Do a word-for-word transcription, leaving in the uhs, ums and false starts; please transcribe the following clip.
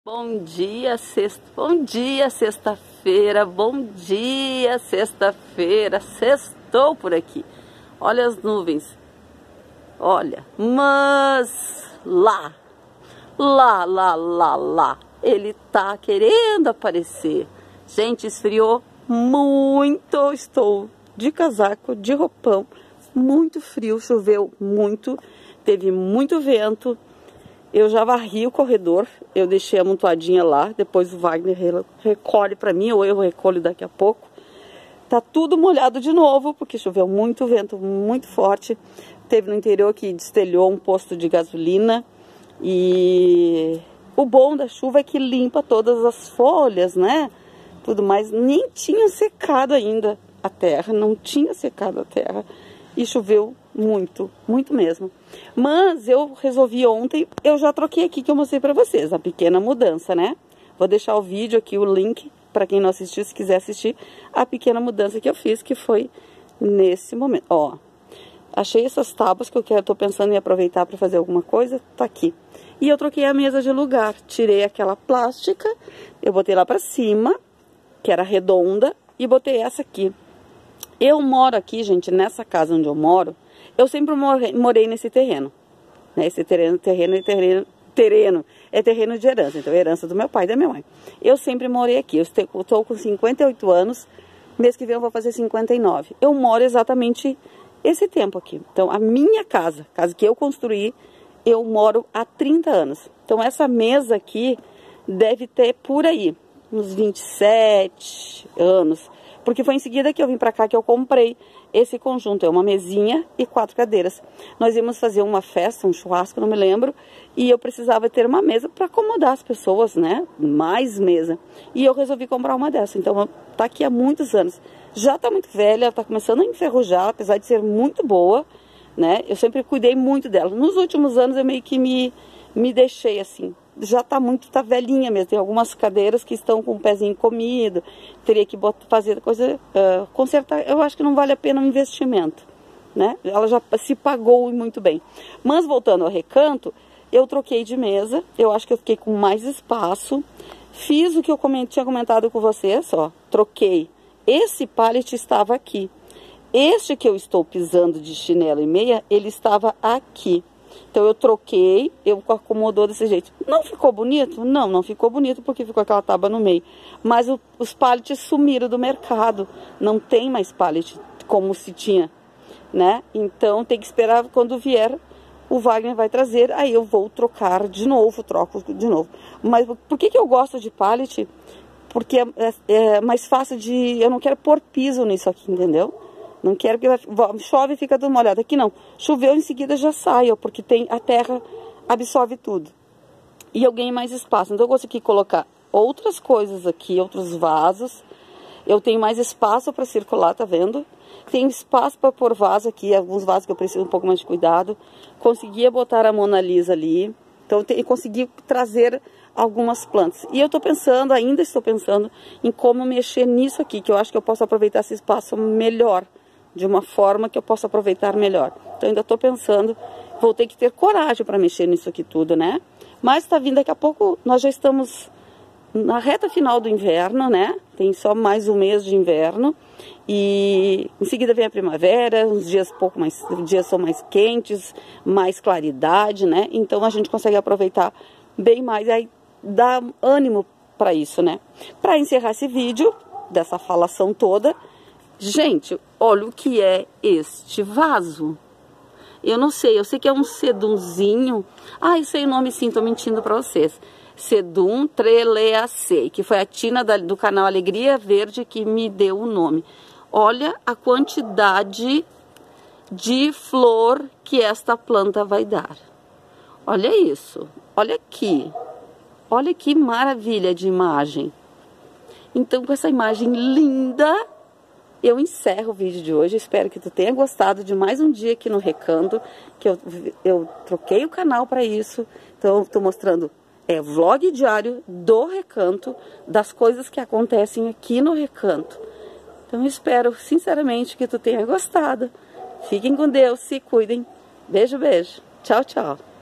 Bom dia, sexta. Bom dia, sexta-feira. Bom dia, sexta-feira. Sextou por aqui. Olha as nuvens. Olha, mas lá, lá, lá, lá, lá, ele tá querendo aparecer. Gente, esfriou muito. Estou de casaco, de roupão. Muito frio, choveu muito, teve muito vento. Eu já varri o corredor, eu deixei amontoadinha lá, depois o Wagner recolhe para mim, ou eu recolho daqui a pouco. Tá tudo molhado de novo, porque choveu muito, vento muito forte. Teve no interior que destelhou um posto de gasolina. E o bom da chuva é que limpa todas as folhas, né? Tudo mais, nem tinha secado ainda a terra, não tinha secado a terra. E choveu muito, muito mesmo. Mas eu resolvi ontem, eu já troquei aqui que eu mostrei pra vocês, a pequena mudança, né? Vou deixar o vídeo aqui, o link, pra quem não assistiu, se quiser assistir, a pequena mudança que eu fiz, que foi nesse momento. Ó, achei essas tábuas que eu quero, tô pensando em aproveitar pra fazer alguma coisa, tá aqui. E eu troquei a mesa de lugar, tirei aquela plástica, eu botei lá pra cima, que era redonda, e botei essa aqui. Eu moro aqui, gente, nessa casa onde eu moro, eu sempre morei, morei nesse terreno, né? Esse terreno, terreno, terreno, terreno, é terreno de herança, então é herança do meu pai e da minha mãe. Eu sempre morei aqui, eu estou com cinquenta e oito anos, mês que vem eu vou fazer cinquenta e nove. Eu moro exatamente esse tempo aqui. Então a minha casa, casa que eu construí, eu moro há trinta anos. Então essa mesa aqui deve ter por aí, uns vinte e sete anos. Porque foi em seguida que eu vim pra cá que eu comprei esse conjunto. É uma mesinha e quatro cadeiras. Nós íamos fazer uma festa, um churrasco, não me lembro. E eu precisava ter uma mesa para acomodar as pessoas, né? Mais mesa. E eu resolvi comprar uma dessa. Então, tá aqui há muitos anos. Já tá muito velha, tá começando a enferrujar, apesar de ser muito boa, né? Eu sempre cuidei muito dela. Nos últimos anos eu meio que me, me deixei assim. Já tá muito, tá velhinha mesmo. Tem algumas cadeiras que estão com o pezinho comido. Teria que botar, fazer coisa, uh, consertar. Eu acho que não vale a pena um investimento, né? Ela já se pagou muito bem. Mas voltando ao recanto, eu troquei de mesa. Eu acho que eu fiquei com mais espaço. Fiz o que eu coment, tinha comentado com vocês, ó. Troquei. Esse pallet estava aqui. Este que eu estou pisando de chinelo e meia, ele estava aqui. Então eu troquei, eu acomodou desse jeito. Não ficou bonito? Não, não ficou bonito porque ficou aquela tábua no meio. Mas o, os pallets sumiram do mercado. Não tem mais pallet como se tinha, né? Então tem que esperar quando vier, o Wagner vai trazer, aí eu vou trocar de novo, troco de novo. Mas por que que eu gosto de pallet? Porque é, é, é mais fácil de... Eu não quero pôr piso nisso aqui, entendeu? Não quero que vai, chove e fica tudo molhado. Aqui não. Choveu, em seguida já sai, ó, porque tem, a terra absorve tudo. E eu ganho mais espaço. Então eu consegui colocar outras coisas aqui, outros vasos. Eu tenho mais espaço para circular, tá vendo? Tem espaço para pôr vaso aqui, alguns vasos que eu preciso um pouco mais de cuidado. Conseguia botar a Mona Lisa ali. Então eu consegui trazer algumas plantas. E eu tô pensando, ainda estou pensando, em como mexer nisso aqui, que eu acho que eu posso aproveitar esse espaço melhor. De uma forma que eu possa aproveitar melhor. Então ainda estou pensando, vou ter que ter coragem para mexer nisso aqui tudo, né? Mas está vindo daqui a pouco, nós já estamos na reta final do inverno, né? Tem só mais um mês de inverno. E em seguida vem a primavera, os dias pouco mais, os dias são mais quentes, mais claridade, né? Então a gente consegue aproveitar bem mais e aí dá ânimo para isso, né? Para encerrar esse vídeo, dessa falação toda, gente, olha o que é este vaso. Eu não sei, eu sei que é um sedumzinho. Ah, eu sei o nome sim, tô mentindo pra vocês. Sedum Treleacei, que foi a Tina da, do canal Alegria Verde que me deu o nome. Olha a quantidade de flor que esta planta vai dar. Olha isso, olha aqui. Olha que maravilha de imagem. Então, com essa imagem linda, eu encerro o vídeo de hoje. Espero que tu tenha gostado de mais um dia aqui no Recanto, que eu, eu troquei o canal para isso. Então, eu tô mostrando é, vlog diário do Recanto, das coisas que acontecem aqui no Recanto. Então, eu espero sinceramente que tu tenha gostado. Fiquem com Deus, se cuidem. Beijo, beijo. Tchau, tchau.